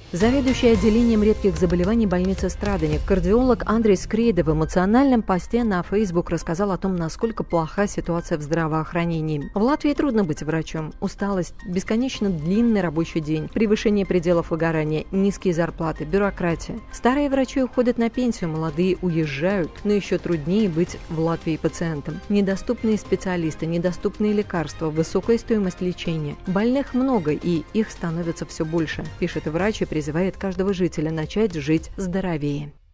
Заведующий отделением редких заболеваний больницы Страдания, кардиолог Андрей Скрейда в эмоциональном посте на Facebook рассказал о том, насколько плоха ситуация в здравоохранении. В Латвии трудно быть врачом. Усталость, бесконечно длинный рабочий день, превышение пределов выгорания, низкие зарплаты, бюрократия. Старые врачи уходят на пенсию, молодые уезжают, но еще труднее быть в Латвии пациентом. Недоступные специалисты, недоступные лекарства, высокая стоимость лечения. Больных много, и их становится все больше, пишет врач и призывает каждого жителя начать жить здоровее.